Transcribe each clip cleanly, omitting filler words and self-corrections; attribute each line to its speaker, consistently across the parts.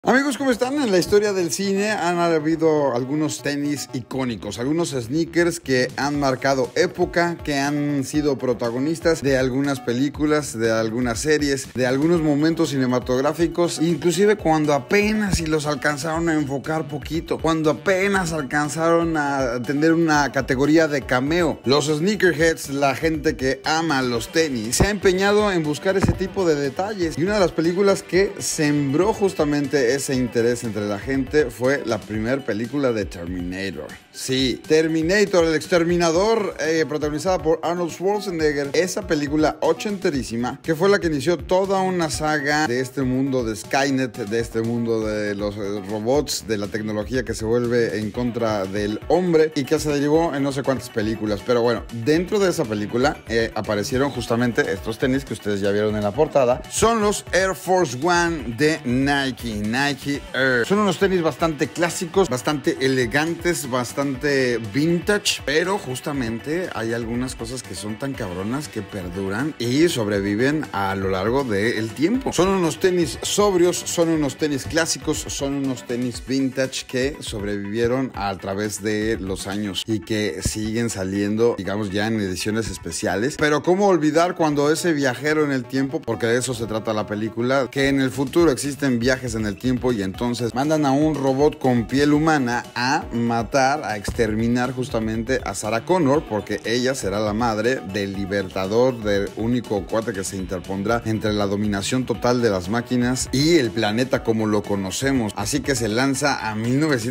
Speaker 1: Amigos, ¿cómo están? En la historia del cine han habido algunos tenis icónicos, algunos sneakers que han marcado época, que han sido protagonistas de algunas películas, de algunas series, de algunos momentos cinematográficos, inclusive cuando apenas si los alcanzaron a enfocar poquito, cuando apenas alcanzaron a tener una categoría de cameo. Los sneakerheads, la gente que ama los tenis, se ha empeñado en buscar ese tipo de detalles, y una de las películas que sembró justamente ese interés entre la gente fue la primera película de Terminator. Sí, Terminator, el exterminador, protagonizada por Arnold Schwarzenegger. Esa película ochenterísima, que fue la que inició toda una saga de este mundo de Skynet, de este mundo de los robots, de la tecnología que se vuelve en contra del hombre y que se derivó en no sé cuántas películas. Pero bueno, dentro de esa película aparecieron justamente estos tenis que ustedes ya vieron en la portada. Son los Air Force One de Nike Air. Son unos tenis bastante clásicos, bastante elegantes, bastante vintage, pero justamente hay algunas cosas que son tan cabronas que perduran y sobreviven a lo largo del tiempo. Son unos tenis sobrios, son unos tenis clásicos, son unos tenis vintage que sobrevivieron a través de los años y que siguen saliendo, digamos, ya en ediciones especiales. Pero cómo olvidar cuando ese viajero en el tiempo, porque de eso se trata la película, que en el futuro existen viajes en el tiempo y entonces mandan a un robot con piel humana a matar, a exterminar justamente a Sarah Connor, porque ella será la madre del libertador, del único cuate que se interpondrá entre la dominación total de las máquinas y el planeta como lo conocemos. Así que se lanza a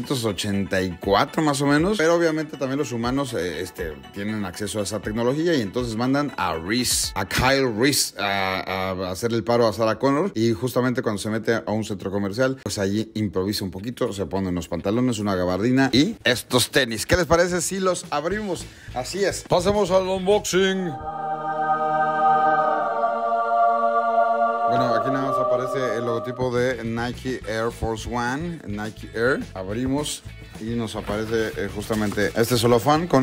Speaker 1: 1984 más o menos, pero obviamente también los humanos tienen acceso a esa tecnología y entonces mandan a Kyle Reese a hacer el paro a Sarah Connor, y justamente cuando se mete a un centro comercial, pues allí improvisa un poquito, se pone unos pantalones, una gabardina y estos tenis. ¿Qué les parece si los abrimos? Así es. Pasemos al unboxing. Bueno, aquí nada más aparece el logotipo de Nike Air Force One, Nike Air. Abrimos y nos aparece justamente este celofán con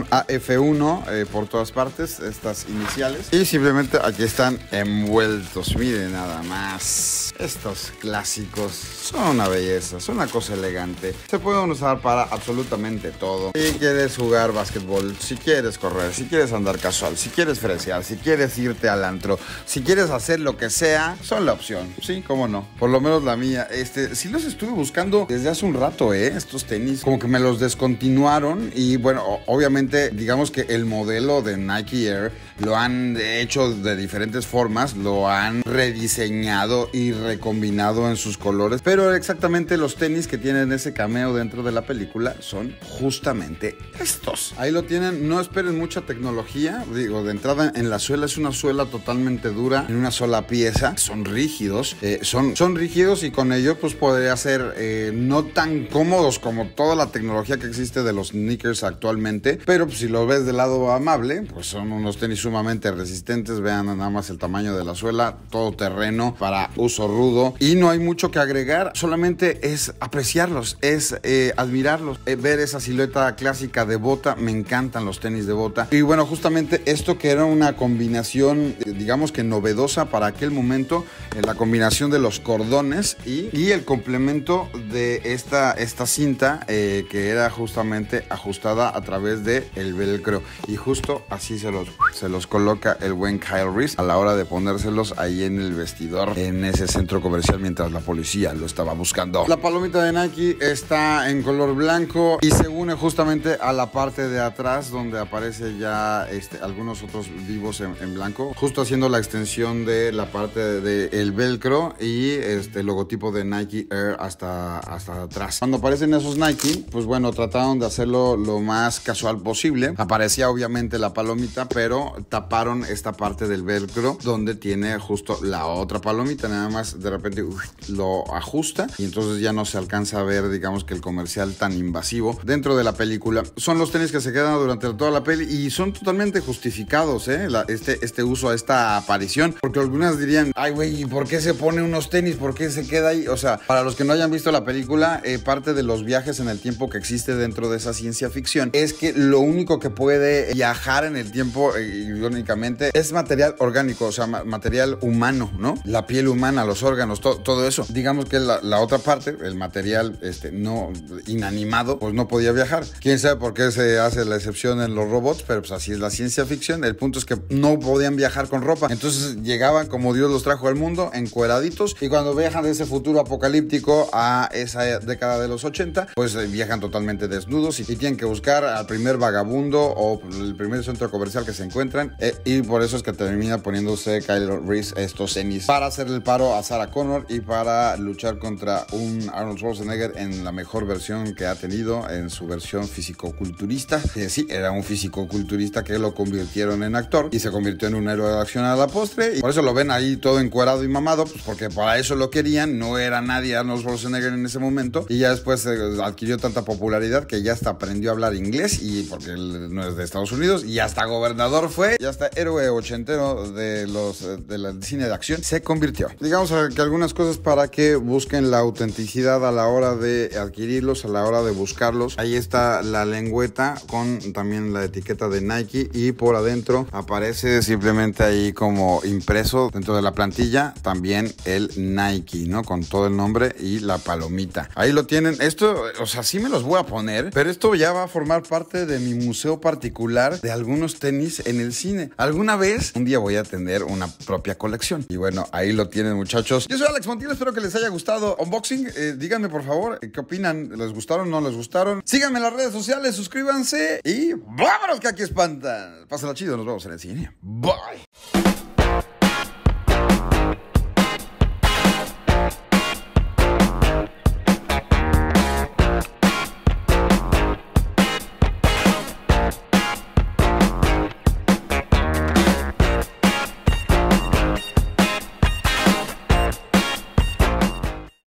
Speaker 1: AF1 por todas partes, estas iniciales. Y simplemente aquí están envueltos. Miren nada más. Estos clásicos son una belleza, son una cosa elegante. Se pueden usar para absolutamente todo. Si quieres jugar básquetbol, si quieres correr, si quieres andar casual, si quieres fresear, si quieres irte al antro, si quieres hacer lo que sea, son la opción. Sí, cómo no. Por lo menos la mía. Sí los estuve buscando desde hace un rato, estos tenis. Como que me los descontinuaron y bueno, obviamente digamos que el modelo de Nike Air lo han hecho de diferentes formas, lo han rediseñado y recombinado en sus colores, pero exactamente los tenis que tienen ese cameo dentro de la película son justamente estos. Ahí lo tienen, no esperen mucha tecnología, digo, de entrada en la suela es una suela totalmente dura, en una sola pieza, son rígidos, son rígidos y con ello pues podría ser no tan cómodos como toda la tecnología que existe de los sneakers actualmente, pero pues, si lo ves del lado amable, pues son unos tenis sumamente resistentes. Vean nada más el tamaño de la suela, todo terreno para uso rudo y no hay mucho que agregar, solamente es apreciarlos, es admirarlos, ver esa silueta clásica de bota. Me encantan los tenis de bota y bueno, justamente esto que era una combinación digamos que novedosa para aquel momento, la combinación de los cordones y el complemento de esta cinta que era justamente ajustada a través de el velcro, y justo así se los coloca el buen Kyle Reese a la hora de ponérselos ahí en el vestidor en ese centro comercial mientras la policía lo estaba buscando. La palomita de Nike está en color blanco y se une justamente a la parte de atrás donde aparece ya algunos otros vivos en blanco, justo haciendo la extensión de la parte del velcro y el logotipo de Nike Air hasta atrás. Cuando aparecen esos Nike, pues bueno, trataron de hacerlo lo más casual posible. Aparecía obviamente la palomita, pero taparon esta parte del velcro donde tiene justo la otra palomita. Nada más de repente lo ajusta y entonces ya no se alcanza a ver, digamos, que el comercial tan invasivo dentro de la película. Son los tenis que se quedan durante toda la peli y son totalmente justificados, este uso, esta aparición, porque algunas dirían, ay güey, ¿y por qué se pone unos tenis? ¿Por qué se queda ahí? O sea, para los que no hayan visto la película, parte de los viajes en el tiempo que existe dentro de esa ciencia ficción es que lo único que puede viajar en el tiempo, irónicamente, es material orgánico, o sea, material humano, ¿no? La piel humana, los órganos, todo eso. Digamos que la otra parte, el material no inanimado, pues no podía viajar. Quién sabe por qué se hace la excepción en los robots, pero pues así es la ciencia ficción. El punto es que no podían viajar con ropa. Entonces llegaban como Dios los trajo al mundo, encueraditos, y cuando viajan de ese futuro apocalíptico a esa década de los 80, pues viajan totalmente desnudos y tienen que buscar al primer vagabundo o el primer centro comercial que se encuentran, y por eso es que termina poniéndose Kylo Reese estos tenis para hacerle el paro a Sarah Connor y para luchar contra un Arnold Schwarzenegger en la mejor versión que ha tenido, en su versión fisicoculturista. Sí, era un fisicoculturista que lo convirtieron en actor y se convirtió en un héroe de acción a la postre, y por eso lo ven ahí todo encuerado y mamado, pues porque para eso lo querían. No era nadie Arnold Schwarzenegger en ese momento, y ya después adquirió tanta popularidad que ya hasta aprendió a hablar inglés, y porque él no es de Estados Unidos, y hasta gobernador fue, y hasta héroe ochentero del cine de acción se convirtió. Digamos que algunas cosas para que busquen la autenticidad a la hora de adquirirlos, a la hora de buscarlos. Ahí está la lengüeta con también la etiqueta de Nike, y por adentro aparece simplemente ahí como impreso dentro de la plantilla también el Nike, ¿no? Con todo el nombre y la palomita. Ahí lo tienen. Esto, o sea, sí me los voy a poner, pero esto ya va a formar parte de mi museo particular de algunos tenis en el cine. Alguna vez, un día voy a tener una propia colección. Y bueno, ahí lo tienen, muchachos. Yo soy Alex Montiel, espero que les haya gustado unboxing. Díganme, por favor, ¿qué opinan? ¿Les gustaron? ¿No les gustaron? Síganme en las redes sociales, suscríbanse y vámonos que aquí espantan. Pásenla chido, nos vemos en el cine. Bye.